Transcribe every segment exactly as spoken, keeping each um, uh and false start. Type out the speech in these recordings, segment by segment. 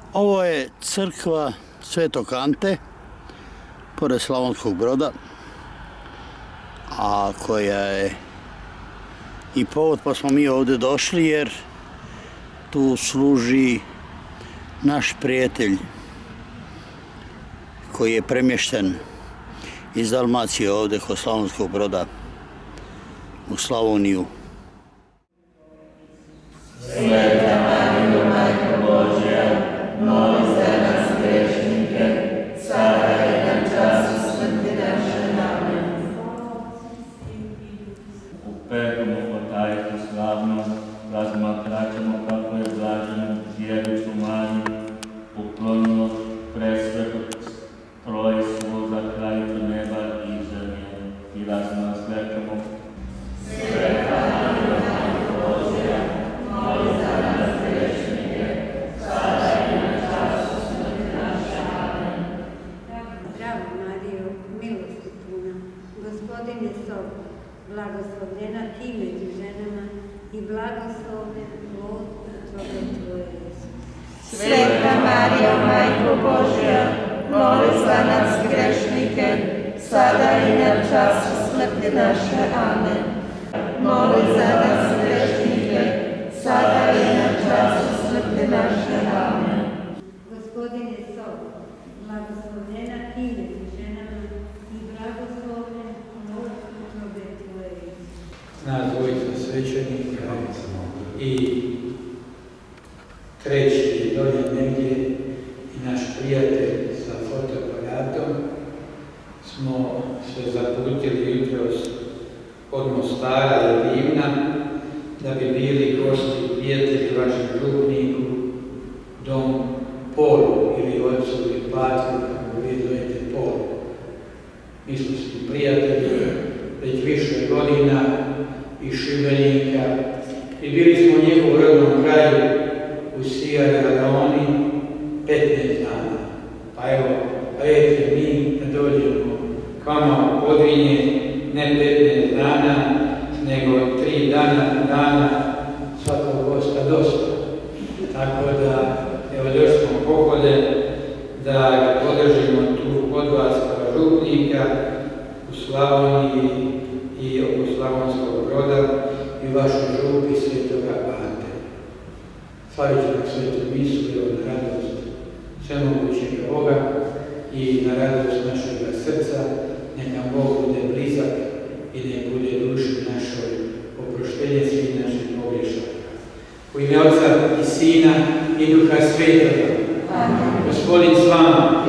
Ovo je crkva Svetog Ante, pored Slavonskog Broda, a koja je i povod pa smo mi ovdje došli jer tu služi naš prijatelj koji je premješten iz Dalmacije ovdje kod Slavonskog Broda u Slavoniju. Sveta Marijo, Majko Božja, moli za nas grešnike, sada i na času smrti naše. Amen. U petom tajku slavno razmatraćemo kako je blaženu djevicu Mariju uklonilo presvetog trojstvo za kraljicu neba i zemlje i razmatraćemo. Sveta Marijo, Majko Božja, moli za nas grešnike, sada i na času smrti naše. Amen. Zdravo Marijo, milosti puna, Gospodin je s tobom, blagoslovljena ti među ženama i blagoslovljen plod utrobe tvoje, Isus. Sveta Marijo, Majko Božja, moli za nas grešnike, sada i na času smrti naše. Amen. Moli za nas grešnike, sada i na času smrti naše. Amen. Gospodin je s tobom, blagoslovljena ti među ženama i blagoslovljen plod utrobe tvoje, Isus. Nas dvojica svećenika i treći dolje negdje i naš prijatelj sa fotoaparatom smo se zaputili jutros od Mostara do Livna da bi bili gosti i prijatelji vašem župniku, dom Polu ili ocu ili patru, kako vi zovete Polu. Mi smo svi prijatelji već više godina iz Šibenika i bili smo u njegovom rodnom kraju u Sierra Leone petnaest dana. Pa evo, rejte mi da dođemo k vama u Podrinje ne petnaest dana, nego tri dana, dana svakog gosta dosta. Tako da, evo došli smo pohode da ga podržimo tu kod vas kao župnika u Slavoniji i oko Slavonskog Broda i vašu župi Svetoga Ante. Slavit ćemo svetu misu i na radost svemogućega Boga i na radost našega srca, neka Bog bude blizak i nek bude duši našoj oproštenje svih naših pogrešaka. U ime Oca i Sina i Duha Svetoga. Amen. Gospodin s vama.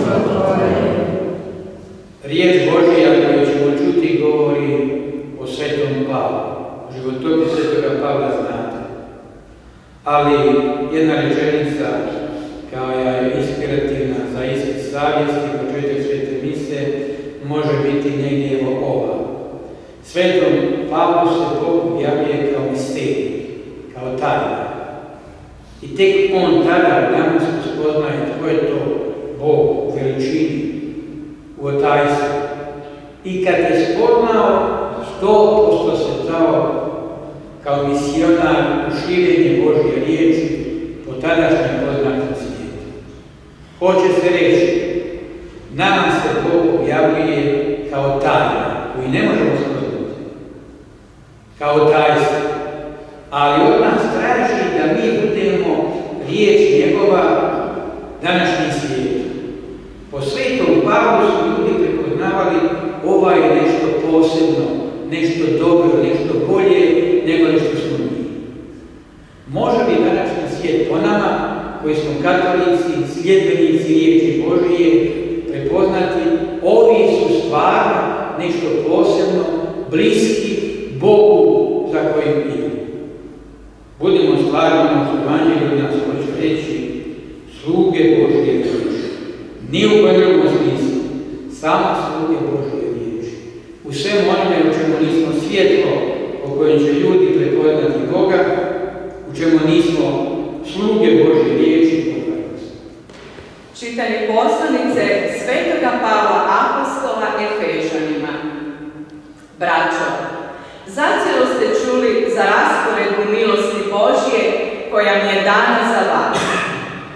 Riječ Božja koju ćemo čuti govori o Svetom Pavlu. Životopis Svetoga Pavla znate. Ali jedna rečenica kao je inspirativna za ispit savjesti, početak svete mise, može biti negdje evo ova. Svetom Pavlu se Bog objavljuje kao misterij, kao tajna. I tek on tada danas spoznaje tko je to Bog u veličini, u otajstvu. I kad je spoznao, sto posto se dao kao misionar u širenje Božje riječi po tadašnjem poznatom svijetu. Hoće se reći, nama se Bog objavljuje kao tajna, koju ne možemo spoznati, kao tajstvo, ali od nas traži da mi budemo riječ njegova današnji svijet. Po Svetom Pavlu su ljudi prepoznavali ovaj nešto posebno, nešto dobro, nešto bolje nego što smo mi. Može li današnji svijet po nama, koji smo katolici, sljedbenici riječi Božije, prepoznati ovi su stvarno nešto posebno, bliski Bogu za kojim idemo? Budemo stvarno u Evanđelju nas hoće reći sluge Božje riječi. Ni u drugom smislu, samo sluge Božje riječi. U svemu onome u čemu nismo svjetlo, po kojem će ljudi prepoznati Boga, u čemu nismo sluge Božje riječi pokajnosti. Čitanje poslanice Svetoga Pavla Apostola Efežanima. Braćo, zacijelo ste čuli za rasporedbu milosti Božje koja mi je dana za vas.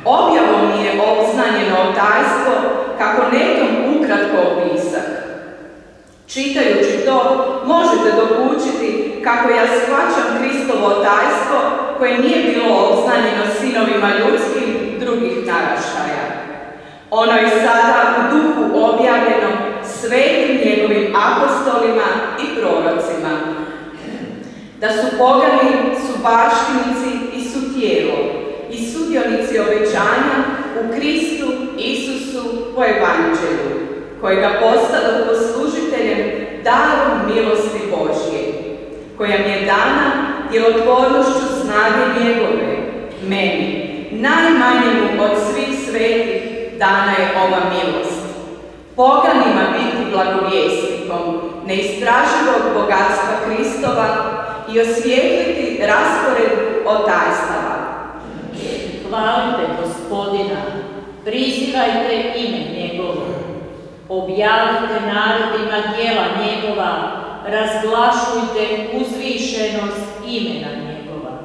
Objavom mi je obznanjeno tajstvo kako netom ukratko opisak. Čitajući to, možete dokučiti kako ja shvaćam Kristovo tajstvo koje nije bilo obznanjeno sinovima ljudskim drugih naraštaja. Ono je sada u duhu objavljeno svetim njegovim apostolima i prorocima. Da su pogani, su baštinici i su tijelo i sudionici obećanja u Kristu Isusu po evanđelju, kojega postadu poslužiteljem darom milosti Božje, koja mi je dana djelotvornošću snage njegove, meni, najmanjemu od svih svetih, dana je ova milost. Poganima biti blagovjesnikom neistraživog bogatstva Kristova i osvijetliti raspored otajstava. Hvalite Gospodina, prizivajte ime njegovo, objavite narodima djela njegova, razglašujte uzvišenost imena njegova.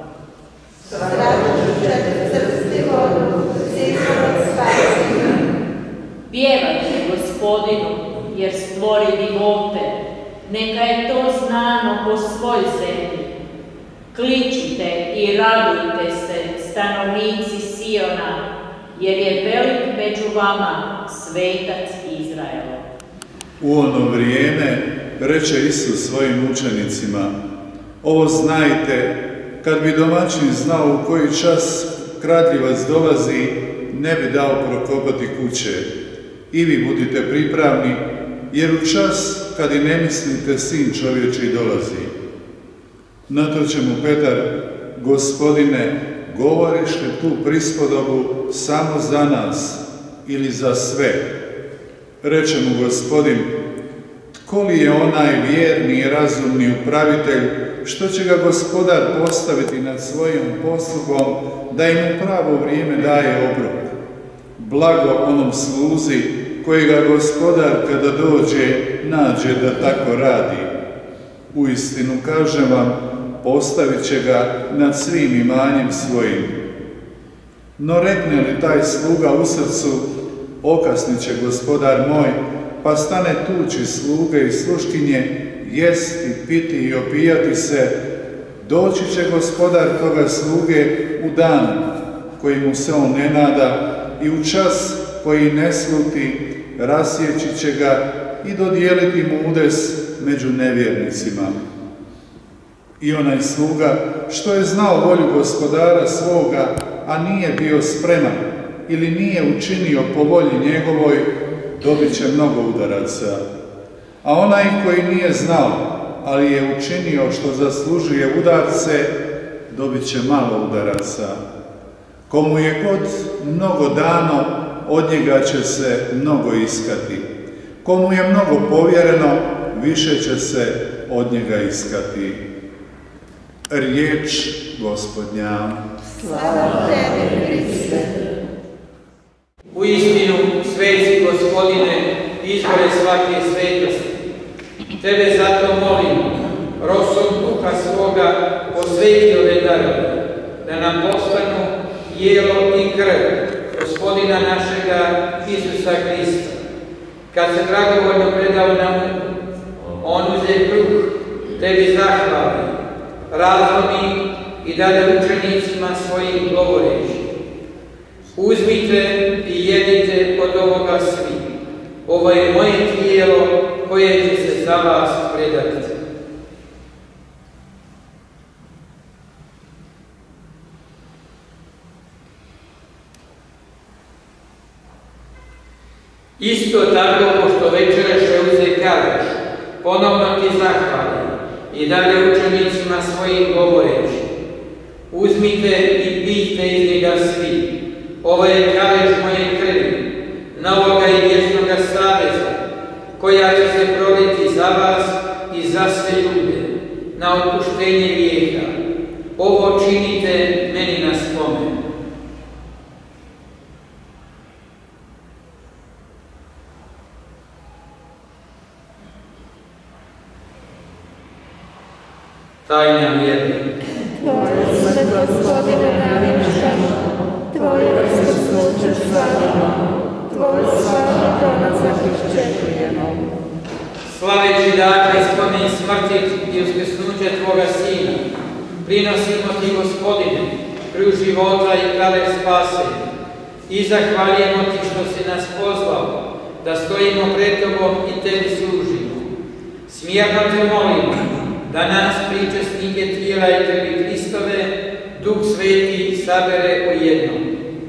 Zračite crsti vodu, zizove spasima. Pjevajte Gospodinu, jer stvori divote, neka je to znano po svoj zemlji. Kličite i radujte se, stanovnici Siona, jer je velik među vama svetac Izraela. U ono vrijeme reče Isus svojim učenicima: ovo znajte, kad bi domaćin znao u koji čas kradljivac dolazi, ne bi dao prokopati kuće. I vi budite pripravni, jer u čas kad i ne mislite, Sin čovječiji dolazi. Na to će mu Petar: Gospodine, govoriš li tu prispodobu samo za nas ili za sve? Reče mu Gospodin: tko li je onaj vjerni i razumni upravitelj, što će ga Gospodar postaviti nad svojim poslugom, da im u pravo vrijeme daje obrok? Blago onom sluzi kojega Gospodar kada dođe nađe da tako radi. Uistinu kažem vam, postavit će ga nad svim imanjem svojim. No rekne li taj sluga u srcu: okasnit će gospodar moj, pa stane tući sluge i sluškinje, jesti, piti i opijati se, doći će gospodar toga sluge u dan koji mu se on ne nada i u čas koji ne sluti, rasjeći će ga i dodijeliti mu udes među nevjernicima. I onaj sluga, što je znao volju gospodara svoga, a nije bio spreman ili nije učinio po volji njegovoj, dobit će mnogo udaraca. A onaj koji nije znao, ali je učinio što zaslužuje udarce, dobit će malo udaraca. Komu je god mnogo dano, od njega će se mnogo iskati. Komu je mnogo povjereno, više će se od njega iskati. Riječ Gospodnja. Slava tebi, Kriste. U istinu, sveci Gospodine, izvore svake svetosti. Tebe zato molim, rosom duha svoga, posveti ove darove, da nam postanu jelo i krv Gospodina našega Isusa Krista. Kad se dragovoljno predao na muku, on uze kruh, tebi zahvali, razlomi i dade učenicima svojim govoreći: uzmite i jedite od ovoga svi. Ovo je moje tijelo koje će se za vas predati. Isto tako, pošto večereše uze kaleš, ponovno ti zahvali i dade učenicima svojim govoreći: uzmite i pijte iz njega svi. Ovo je kaleš moje krvi, novoga i vječnoga saveza, koja će se proliti za vas i za sve ljude, na otpuštenje grijeha. Ovo činite meni na spomen. Tajna vjere. Tvoje se, Gospodine, navještaj, Tvoje se Tvoj slavni dolazak iščekujemo. Slaveći dakle spomen smrti i uskrsnuće Tvoga Sina, prinosimo Ti, Gospodine, križ života i kralj spase, i zahvaljujemo Ti što si nas pozvao, da stojimo pred Tobom i Tebi služimo. Smjerno Te molimo, da nas pričasnike tijela i krvi Hristove, Duh Sveti sabere u jednom.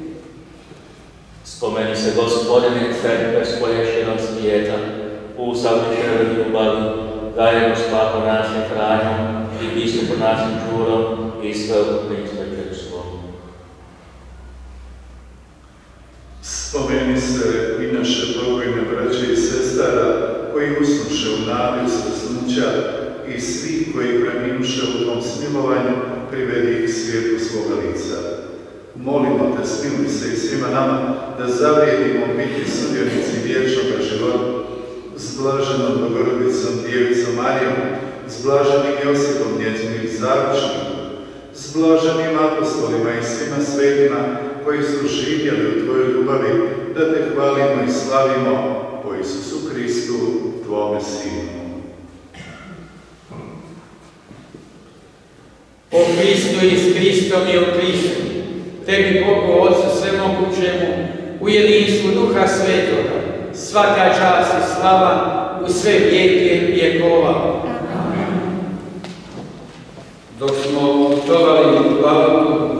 Spomeni se, Gospodine, crkve svoje širom svijeta, u savršenoj ljubavi, zajedno s Papom našim Franjom i biskupom našim Đurom i sveukupnim svećenstvom. Spomeni se i naše pokojne braće i sestara koji usnuše u nadi uskrsnuća i svi koji preminuše u tom smilovanju, privedi ih svijetu svoga lica. Molimo Te, smiluj se i svima nama da zavrijedimo biti sudjenici vječnoga života s blaženom Bogorodicom Djevicom Marijom, s blaženim Josipom njezinim zaručnikom, s blaženim apostolima i svima svetima koji su živjeli u Tvojoj ljubavi, da Te hvalimo i slavimo po Isusu Hristu, Tvome Sinu. O Hristu i s Hristom i o Hristu, Tebi, Bogu Otcu svemogućemu, u jedinstvu Duha Svetoga, svaka čast i slava u sve vijeke vjekova. Dok smo putovali u autu,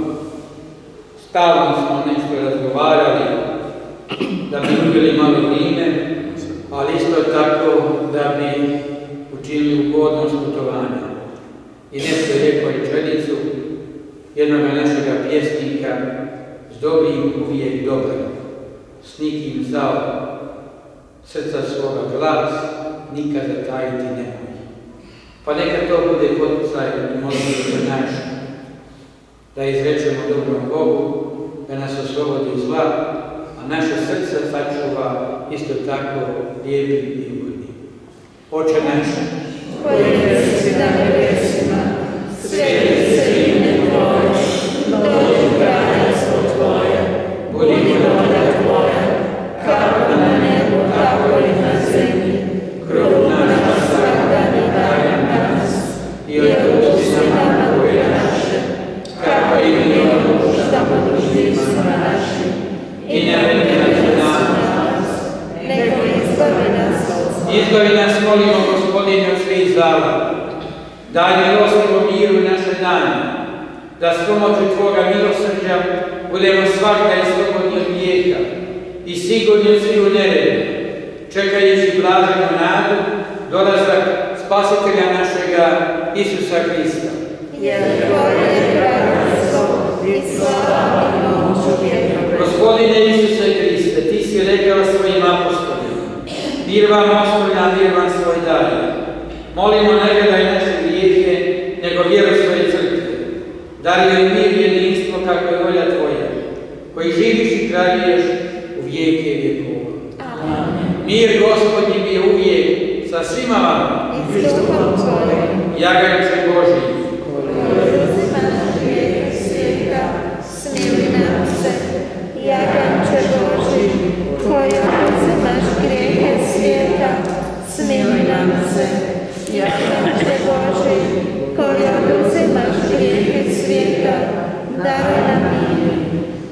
stalno smo nešto razgovarali, da bi ubili malo vrijeme, ali isto tako da bi učinili ugodnost putovanja. I nešto je rekao rečenicu jednoga našega pjesnika, s dobrim uvijek dobro, s nikim zao, srca svoga glas, nikad zatajiti nemoj. Pa neka to bude poticaj i molitva naš, da izrečemo dobrom Bogu, da nas oslobodi zla, a naše srce sačuva isto tako lijepim i ugodnim. Oče naš, koji jesi na nebesima, sveti se ime Tvoje, dođi kraljestvo Tvoje, budi volja Tvoja, kako na nebu, tako i na zemlji. Kruh naš svakdani daj nam danas, i otpusti nam dugove naše, kako i mi otpuštamo dužnicima našim, i ne vodi nas na nas, nego izbavi nas od zla. Izbavi nas, molimo, Gospodine, od svih zala. Daj milostivo miru u naše dane, da s pomoću Tvoga milosrđa budemo svakda i slobodni od grijeha i sigurni od svih nereda, čekajući blaženu nadu, dolazak Spasitelja našega Isusa Hrista. Jer Tvoje je kraljestvo i slava i moć u vijekove. Gospodine Isuse Hriste, Ti si rekao svojim apostolima, mir vam ostavljam, mir vam svoj dajem. Molimo, ne gledaj naše grijehe, nego vjeru svoje crkve. Dario im mir i jedinstvo kako je volja Tvoja, koji živiš i kraljuješ u vijeke vjekova. Amen. Mir Gospodnji bio uvijek sa svima vama. I s duhom Tvojim. Jaganče Božji, Koji uzimaš grijehe svijeta, smiluj nam se. Jaganče Božji, koji uzimaš grijehe svijeta, smiluj nam se. Jaganče Božji, koji oduzimaš grijehe svijeta, daruj nam mir.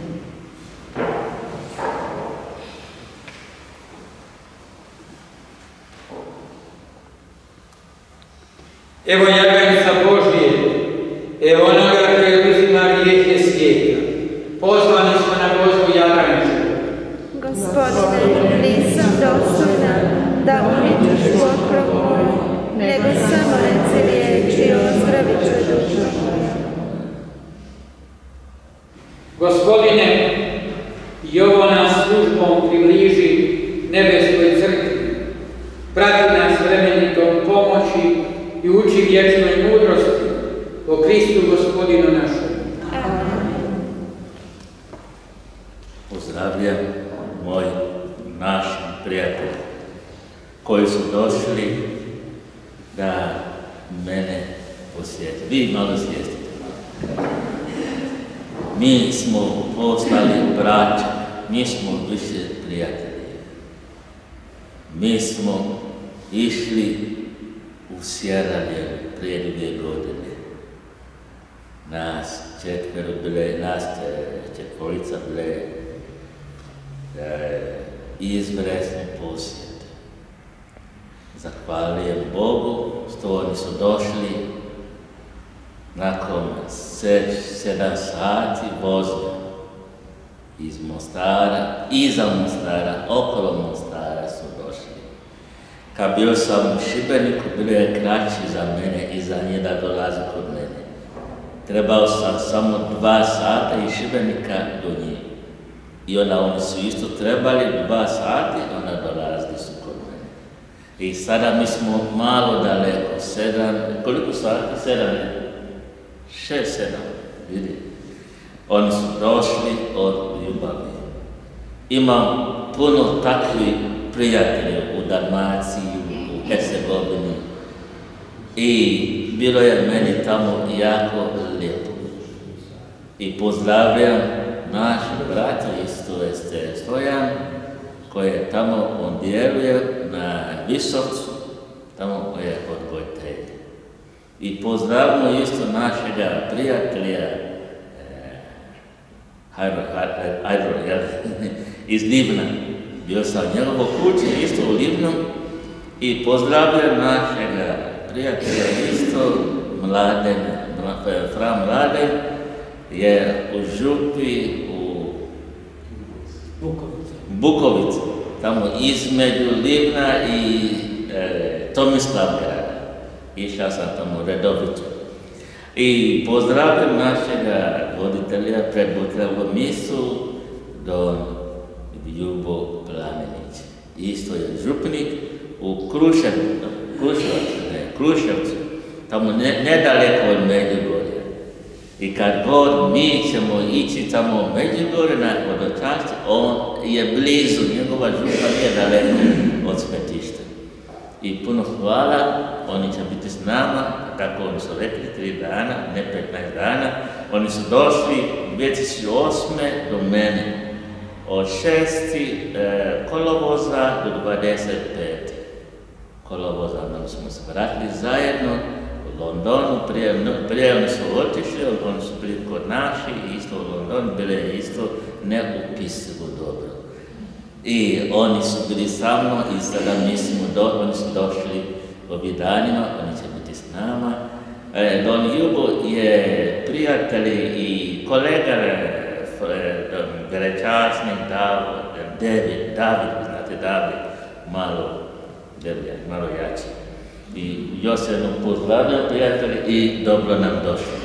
evo jaganjca Božije, evo onoga koji oduzima grijehe svijeta. Pozvani smo na gozbu jaganjču. Gospodine, nisam dostojna da umičeš pokrov moj, nego samo reci riječi i ozdravit ću dušu moju. Gospodine, i ovo nas službom približi nebeskoj crkvi. Prati nas vremenitom pomoći i uči vječnoj mudrosti o Kristu Gospodinu našem. Amen. Pozdravljam moj naši prijatelji koji su došli da mene posjeti. Vi malo svijestite. Mi smo postali braća mi smo više prijatelji. Mi smo išli u Sjeranjevu prije dvije godine. Nas četvero bile, nas četvorica bile e, izvresni posjet. Zahvaljujem Bogu što oni su došli nakon sedam sati vožnje iz Mostara, iza Mostara, okolo Mostara su došli. Kad bio sam u Šibeniku, bilo je kraći za mene i za nje da dolazi kod mene. Trebao sam samo dva sata iz Šibenika do njih. I onda oni su isto trebali dva sati, onda dolazili su kod mene. I sada mi smo malo daleko, sedam, koliko sati? Sedam je? Šest, sedam, vidi. Oni su došli od ljubavi. Imam puno takvih prijatelja u Dalmaciji, u Hercegovini. I bilo je meni tamo jako lijepo. I pozdravljam našu bratu isto Ester Stojan, koji je tamo, on djeluje na Visovcu, tamo je odgojitelj. I pozdravljamo isto našega prijatelja Hajro, Hajro, iz Livna. Bio sam u njegovom kući, isto u Livnu, i pozdravljam našega prijatelja isto, Mladen, Fra Mladen, je u župi u Bukovica. Bukovici, tamo između Livna i e, Tomislavgrada. Išao sam tamo redovito. I pozdravljam našega voditelja, predvoditelja u misu, Don Ljubo Planinić. Isto je župnik u Kruševcu, Kruševcu, ne, Kruševcu, tamo ne, nedaleko od Međugorja. I kad god mi ćemo ići tamo u Međugorje na hodočašće, on je blizu, njegova župa nije daleko od smetišta. I puno hvala, oni će biti s nama, tako oni su rekli, tri dana, ne petnaest dana. Oni su došli dvije tisuće osme do mene, od šesti e, kolovoza do dvadeset pete kolovoza. Onda smo se vratili zajedno u Londonu, prije, prije oni su otišli, oni su bili kod naši, isto u Londonu, bile isto neupisivo dobro. I oni su bili sa mnom i sada mi smo do, oni su došli ovih danima, oni će biti s nama. E, Don Ljubo je prijatelj i kolega velečasnik David, David, znate David, malo, malo jači. I još jednom pozdravljam prijatelji i dobro nam došli.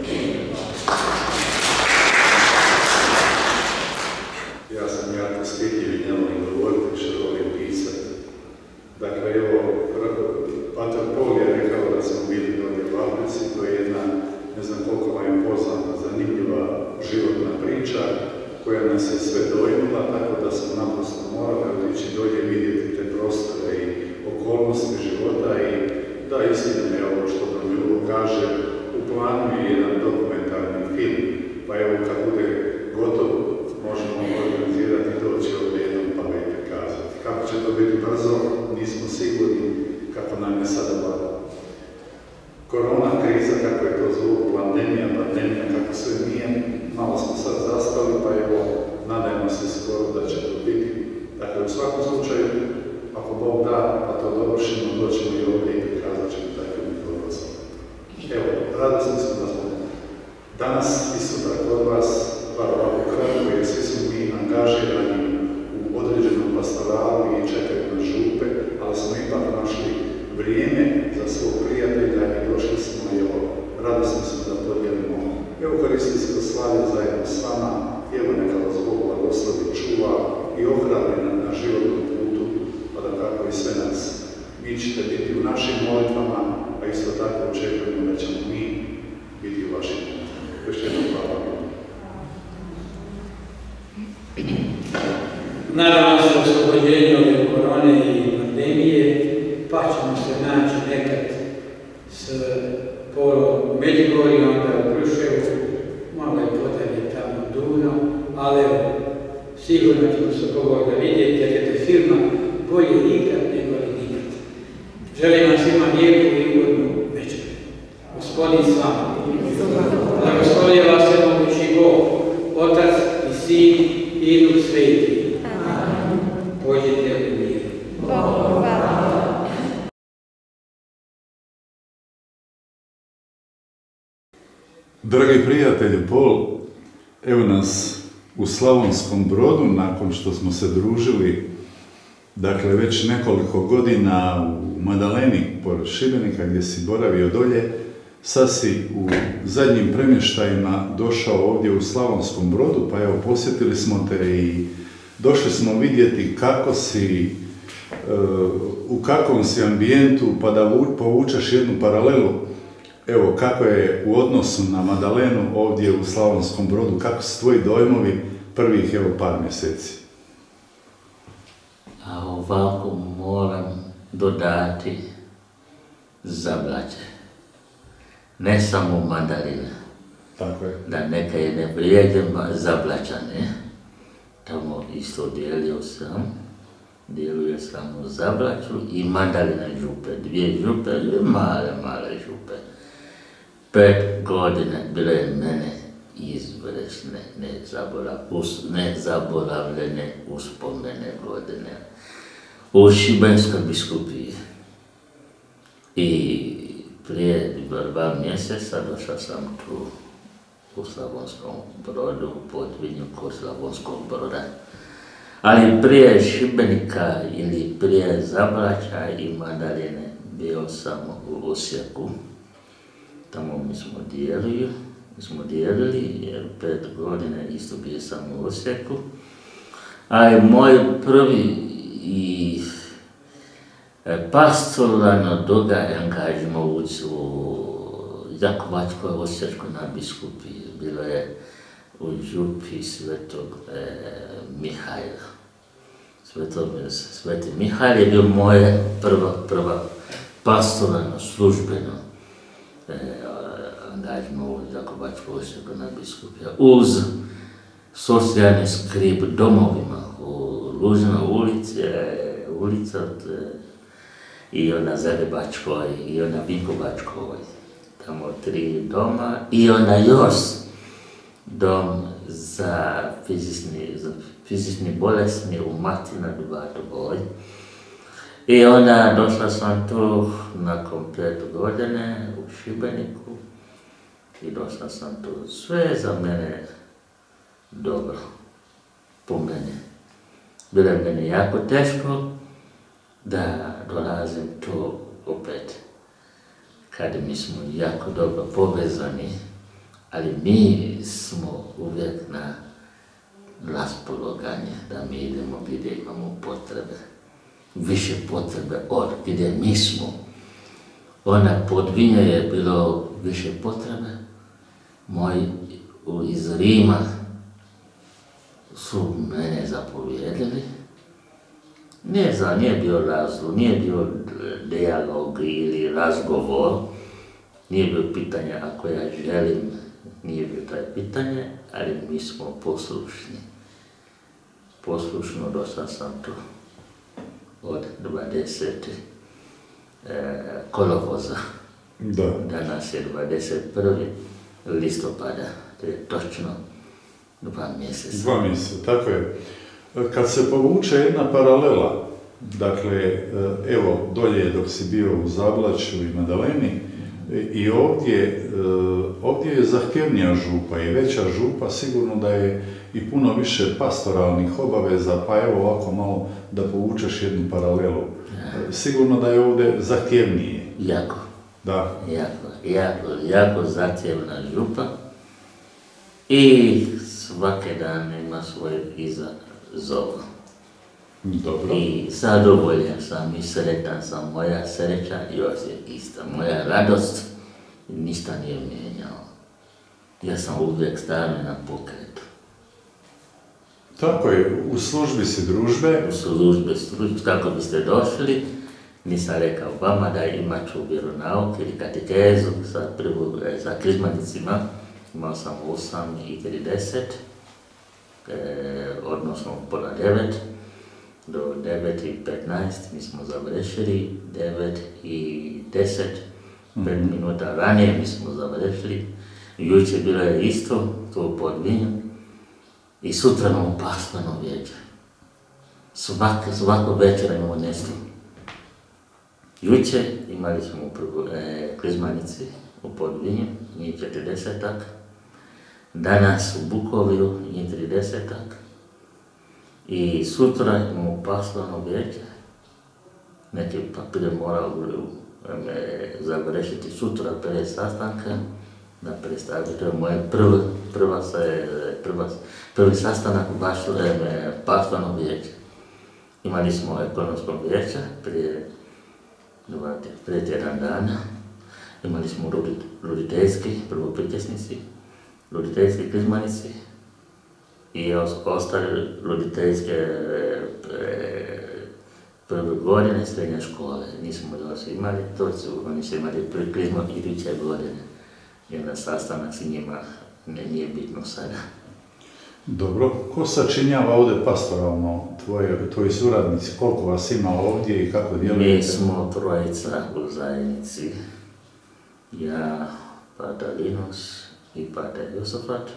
Ja sam jako stidljiv i ne volim govoriti što volim pisati. Dakle, evo, Pater Pol je rekao da smo bili dolje u Africi, to je jedna, ne znam koliko vam je poznata, zanimljiva životna priča koja nas je sve dojmila, tako da smo naprosto morali otići dolje i vidjeti te prostore i okolnosti života i da, istina je ovo što nam Ljubo kaže, u planu je jedan dokumentarni film, pa evo kad bude gotov, možemo organizirati i doći ovdje jednom pa ga i prikazati. Kako će to biti brzo, nismo sigurni kako nam je sada vlada. Korona kriza, kako je to zvuku, pandemija, pandemija, kako sve nije, malo smo sad zastali, pa evo, nadajmo se skoro da će to biti. Dakle, u svakom slučaju, ako Bog da, pa to dovršimo, doćemo i ovdje i prikazat ćemo taj film i dobro sam. Evo, radosni smo da smo danas i sutra kod vas, bar ovako kratko, jer svi smo mi angažirani u određenom pastoralu i čekaju na župe, ali smo ipak našli vrijeme za svog prijatelja i došli smo i evo, radosni smo da podijelimo euharistijsko slavlje zajedno s vama. Evo neka vas Bog blagoslovi, čuva i ohrabri na, na životnom putu, pa da kako i sve nas. Vi ćete biti u našim molitvama, a isto tako očekujemo da ćemo mi biti u vašim molitvama. Još jednom hvala. Nadamo se oslobođenju ove korone i pandemije, pa ćemo se naći nekad s Polom u Međugorju, onda u Kruševu, malo je podalje tamo Duno, ali sigurno ćemo se pogoda vidjeti, jer je te firma bolje ikad nego li nikad. Želim vam svima lijepu i ugodnu večer. Gospodin s vama. Blagoslovlja vas svemogući Bog, Otac i Sin i Duh Sveti. Pođite u miru. Dragi prijatelji Pol, evo nas u Slavonskom Brodu, nakon što smo se družili, dakle, već nekoliko godina u Madaleni, pored Šibenika, gdje si boravio dolje, sad si u zadnjim premještajima došao ovdje u Slavonskom Brodu, pa evo, posjetili smo te i došli smo vidjeti kako si, u kakvom si ambijentu, pa da povučeš jednu paralelu. Evo, kako je u odnosu na Madalenu ovdje u Slavonskom Brodu, kako su tvoji dojmovi prvih, evo, par mjeseci? A ovako moram dodati Zablaće. Ne samo Mandarine. Tako je. Da neka je ne vrijedim Zablaćane. Tamo isto dijelio sam. Djeluje sam u Zablaću i Mandarine župe. Dvije župe, male, male župe. Pet godine bile mene izvrsne, nezaboravljene uspomene godine u Šibenskoj biskupiji. I prije dva mjeseca došao sam tu u Slavonskom Brodu, u Podvinju kod Slavonskog Broda. Ali prije Šibenika ili prije Zablaća i Mandarine bio sam u Osijeku. Tamo mi smo dijelili, mi smo dijelili, jer pet godina isto bio sam u Osijeku. Ali moj prvi i pastoralno duga angažma u Jakovačkoj Osječkoj nadbiskupiji bilo je u župi Svetog e, Mihajla. Svetog, Sveti Mihajl je bio moje prva, prva pastoralno, službeno e, angažma u Jakovačkoj Osječkoj nadbiskupiji. Uz socijalni skrb domovima u Lužnoj ulici, e, ulica od, e, i ona Zagrebačkoj, i ona Vinkovačkoj, tamo tri doma, i ona još dom za fizični, za fizični bolesni u Martina Dubaj. I onda došla sam tu nakon pet godine u Šibeniku i došla sam tu. Sve za mene dobro, po mene. Bilo je meni jako teško da dolazim tu opet, kad mi smo jako dobro povezani, ali mi smo uvijek na raspolaganje da mi idemo gdje imamo potrebe, više potrebe od gdje mi smo. Ona Podvinje je bilo više potrebe, moji iz Rima su mene zapovjedili. Nije, za, nije bio razlog, nije bio dijalog ili razgovor, nije bilo pitanje ako ja želim, nije bilo taj pitanje, ali mi smo poslušni. Poslušno došao sam tu od dvadeset kolovoza. Da. Danas je dvadeset prvi listopada, to je točno dva mjeseca. Dva mjeseca, tako je. Kad se povuče jedna paralela, dakle, evo, dolje dok si bio u Zablaću i Madaleni, i ovdje, ovdje je zahtjevnija župa i veća župa, sigurno da je i puno više pastoralnih obaveza, pa evo ovako malo da povučeš jednu paralelu. Sigurno da je ovdje zahtjevnije. Jako. Da. Jako, jako, jako zahtjevna župa i svake dan ima svoj izazov. Dobro. I zadovoljan sam i sretan sam, moja sreća još je ista, moja radost ništa nije mijenjao. Ja sam uvijek stavljen na pokretu. Tako je, u službi si družbe. U službi službe, kako biste došli, nisam rekao vama da imat ću vjeronauk ili katekezu sa, sa krizmanicima, imao sam osam i trideset. e, odnosno pola devet, do devet i petnaest mi smo završili, devet i deset, pet minuta ranije mi smo završili. Jučer bilo je isto, to pod Vinju. I sutra imamo pastveno večer. Svako, svako večer imamo nešto. Jučer imali smo u e, Krizmanici u Podvinju, njih četrdesetak. Danas u Bukoviju, njih tridesetak. I sutra imamo pastveno večer. Neki papire morao e, završiti sutra prije sastanka. Da predstaviti, to je moja prva, prva, prva, prvi sastanak baš e, pastveno vijeće. Imali smo ekonomsko vijeće prije, prije tjedan dana. Imali smo roditeljski, prvo prikesnici, roditeljski Krizmanici i ostale roditeljske e, prve godine srednje škole. Nismo još imali, to su oni su imali prvi Krizma iduće godine. Jedan sastanak s njima ne, nije bitno sada. Dobro, ko sačinjava ovdje pastoralno, tvoje, tvoji suradnici, koliko vas ima ovdje i kako djelujete? Mi smo trojica u zajednici, ja, pater Linus i pater Josafat.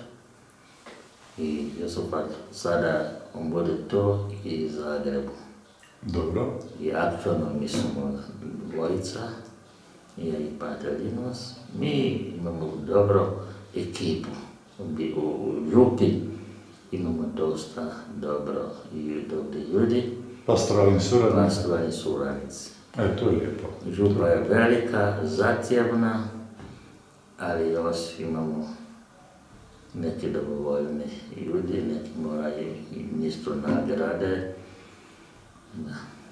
I Josafat sada on bude to i Zagrebu. Dobro. I aktualno mi smo dvojica, ja i pater Linus. Mi imamo dobro ekipu u, u Župi. Imamo dosta dobro i dobri ljudi. Pastoralni suradnici? Pastoralni suradnici. E, to je lijepo. Župa je velika, zahtjevna, ali još imamo neki dobrovoljni ljudi, neki moraju i nisto nagrade. Da.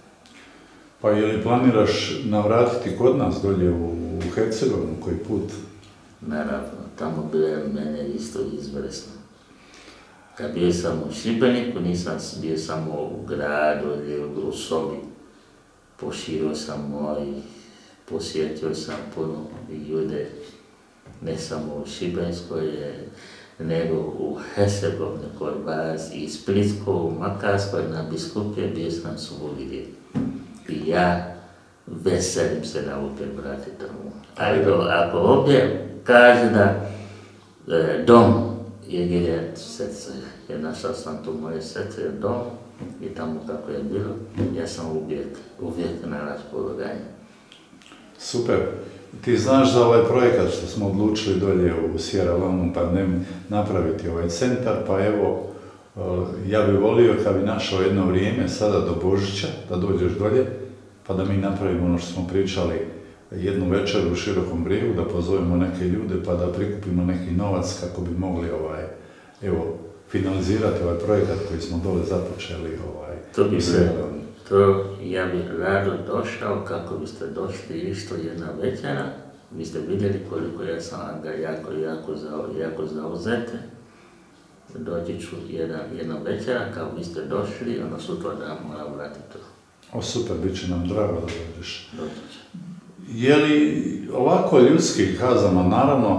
Pa je li planiraš navratiti kod nas dolje u, u Hercegovinu koji put? Naravno, tamo bilo je mene isto izvrsno. Kad bio sam u Šibeniku, nisam bio samo u gradu ili u sobi. Poširio sam moj, posjetio sam puno ljude, ne samo u Šibenskoj, nego u Hercegovini kod vas i Splitskoj, u Makarskoj, na Biskupije, bio sam svugdje. I ja veselim se da opet vratim tamo. Ali ako ovdje kaže da e, dom je gdje srce, jer našao sam tu moje srce, je dom i tamo kako je bilo, ja sam uvijek, uvijek na raspolaganju. Super. Ti znaš za ovaj projekat što smo odlučili dolje u Sierra Leone pa ne napraviti ovaj centar, pa evo, ja bih volio kad bi našao jedno vrijeme sada do Božića, da dođeš dolje, pa da mi napravimo ono što smo pričali, jednu večer u Širokom Brijegu, da pozovemo neke ljude pa da prikupimo neki novac kako bi mogli ovaj, evo, finalizirati ovaj projekat koji smo dole započeli. Ovaj, to bi se, to ja bih rado došao kako biste došli isto jedna večera, biste vidjeli koliko ja sam ga jako, jako, jako zauzete. Doći ću jedna, jedna večera, kao biste došli, onda sutra da moram vratiti to. O super, bit će nam drago da dođeš. Doći. Je li ovako ljudski kazano, naravno,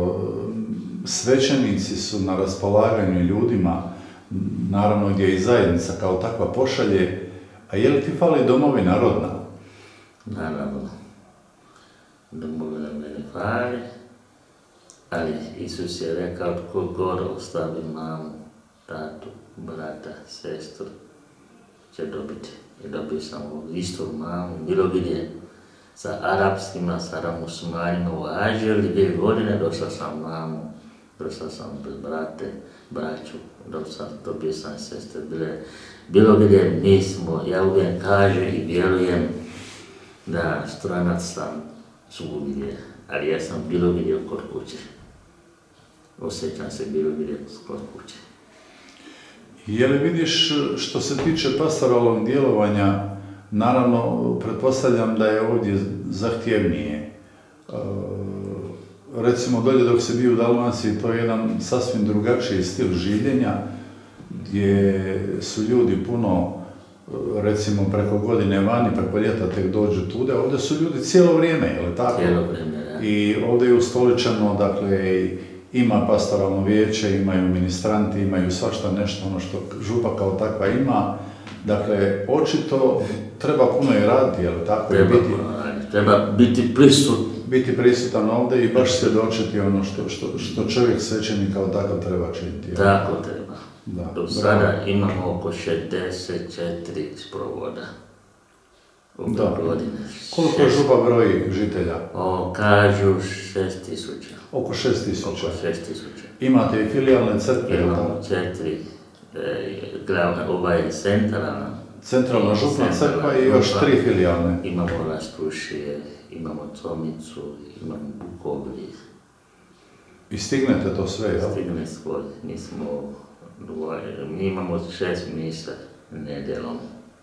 svećenici su na raspolaganju ljudima, naravno gdje i zajednica kao takva pošalje, a je li ti fali domovina rodna? Naravno, domovina mene fali, ali Isus je rekao tko gore ostavi mamu, tatu, brata, sestru, će dobiti. I dobio sam istu mamu, bilo gdje, sa arapskima, sa muslimanima u Aziji, dvije godine došao sam mamu, došao sam bez brate, braću, dobio sam sestre, bile, bilo gdje mi smo, ja uvijek kažem i vjerujem da stranac sam svugdje, ali ja sam bilo gdje kod kuće. Osjećam se bilo gdje kod kuće. Je li vidiš što se tiče pastoralnog djelovanja, naravno, pretpostavljam da je ovdje zahtjevnije. E, recimo, dolje dok se bio u Dalmaciji, to je jedan sasvim drugačiji stil življenja, gdje su ljudi puno, recimo, preko godine vani, preko ljeta tek dođu tude, a ovdje su ljudi cijelo vrijeme, je li tako? Cijelo vrijeme, da. I ovdje je ustoličeno, dakle, ima pastoralno vijeće, imaju ministranti, imaju svašta nešto, ono što župa kao takva ima. Dakle, očito treba puno i raditi, jel tako? Treba, biti, treba biti prisutan. Biti prisutan ovdje i baš svjedočiti ono što, što, što čovjek svećenik kao takav treba činiti. Jel? Tako treba. Da, do sada imamo oko šezdeset četiri sprovoda. Da. Koliko je župa broji žitelja? O, kažu šest tisuća. Oko šest tisuća. Oko šest tisuća. Imate i filijalne crkve? Imamo četiri. E, glavna, ova je centralna. Centralna župna crkva i još tri filijalne. Imamo Rastušije, imamo Tomicu, imamo Bukovlji. I stignete to sve, jel? Stigne svoj. Mi smo, mi imamo šest misa nedjelom.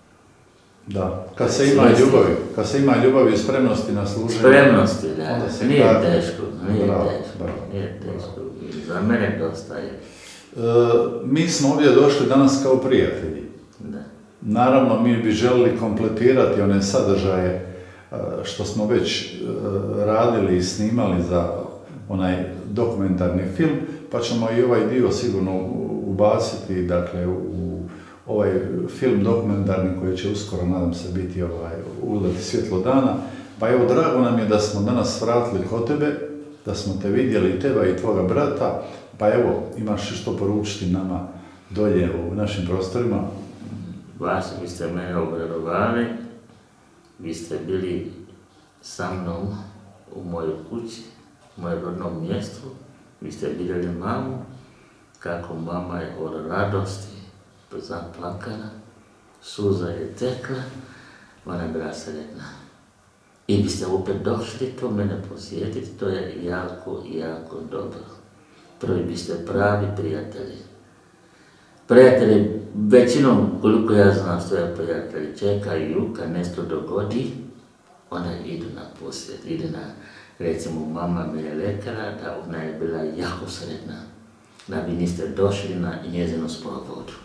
Da, kad se ima ljubavi, kad se ima ljubavi i spremnosti na služenje. Spremnosti, da. Nije da, teško, nije bravo, teško, bravo, nije teško. Za mene dosta je. E, mi smo ovdje došli danas kao prijatelji. Da. Naravno, mi bi želili kompletirati one sadržaje što smo već radili i snimali za onaj dokumentarni film, pa ćemo i ovaj dio sigurno ubaciti, dakle, u ovaj film dokumentarni koji će uskoro, nadam se, biti ovaj, ugledati svjetlo dana. Pa evo, drago nam je da smo danas vratili kod tebe, da smo te vidjeli, teba i tvoga brata, pa evo, imaš što poručiti nama dolje u našim prostorima? Vas, vi ste mene obradovali, vi ste bili sa mnom u mojoj kući, u mojem rodnom mjestu, vi ste vidjeli mamu, kako mama je od radosti zaplakala, suza je tekla, ona je bila sretna. I vi ste opet došli to mene posjetiti, to je jako, jako dobro. Prvi biste pravi prijatelji. Prijatelji, većinom, koliko ja znam, svoje prijatelji čekaju kad nešto dogodi, ona idu na posjet, ide na, recimo, mama mi je rekla da ona je bila jako sretna, da vi niste došli na njezinu sprovodu,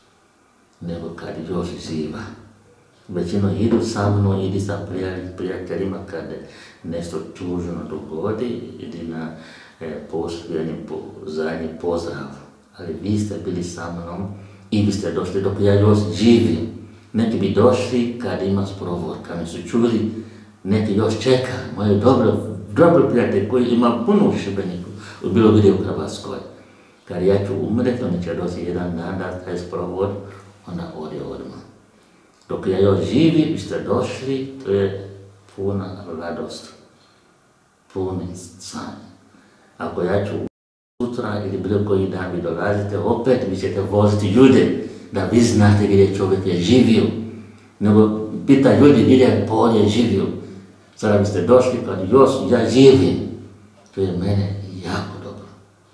nego kad još živa. Većinom idu sa mnom, idi sa prijateljima kad nešto tužno dogodi, idi na e, posljednji, po, zadnji pozdrav. Ali vi ste bili sa mnom i vi ste došli dok ja još živim. Neki bi došli kad ima sprovod, kad mi su čuli, neki još čeka, moji dobro, dobro prijatelji koji ima puno u Šibeniku, u bilo gdje u Hrvatskoj. Kad ja ću umreti, oni će doći jedan dan da taj sprovod, ona ode odmah. Dok ja još živim, vi ste došli, to je puna radost, puni san. Ako ja ću sutra ili bilo koji dan vi dolazite, opet vi ćete voziti ljude da vi znate gdje čovjek je živio. Nego pita ljudi gdje je polje živio. Sada biste došli kad još ja živim. To je mene jako dobro.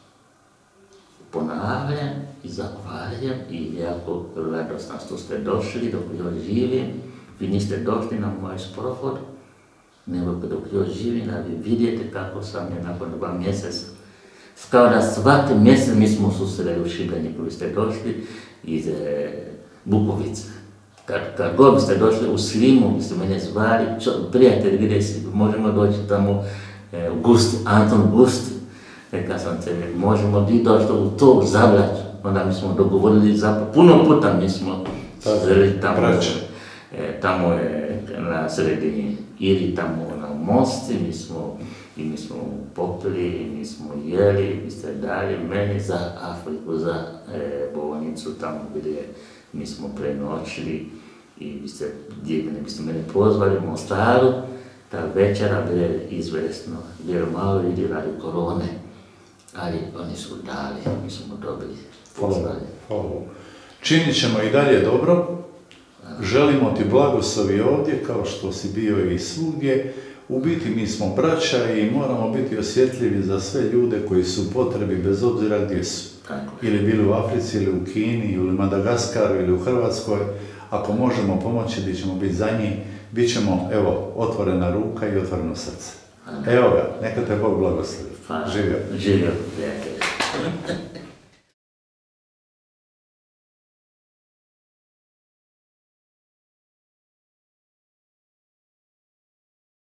Ponavljam i zahvaljujem i jako radosno što ste došli dok još živim. Vi niste došli na moj sprovod, nego dok još živim da vi vidite kako sam je nakon dva mjeseca. Kao da svaki mjesec mi smo susreli u Šibeniku, vi ste došli iz e, Bukovice. Kad, kad god ste došli u Slimu, vi ste mene zvali, čo, prijatelj, gdje si, možemo doći tamo e, u Gusti, Anton Gusti. Rekao sam te, možemo di došli u to Zavlać. Onda mi smo dogovorili, za, puno puta mi smo zreli tamo, e, tamo je na sredini, ili tamo na mosti, mi smo i mi smo popili, mi smo jeli, vi ste dali meni za Afriku, za e, bolnicu tamo gdje mi smo prenoćili i vi ste divni, vi ste mene pozvali u Mostaru, ta večera bila je izvrsno, bilo malo ljudi radi korone, ali oni su dali, mi smo dobili pozvali. Hvala. Činit ćemo i dalje dobro, želimo ti blagoslovi ovdje kao što si bio i svugdje. U biti mi smo braća i moramo biti osjetljivi za sve ljude koji su u potrebi bez obzira gdje su. Tako. Ili bili u Africi, ili u Kini, ili u Madagaskaru, ili u Hrvatskoj. Ako možemo pomoći, bit ćemo biti za njih, bit ćemo, evo, otvorena ruka i otvoreno srce. Evo ga, neka te Bog blagoslovi. Hvala. Živio. Živio, prijatelj.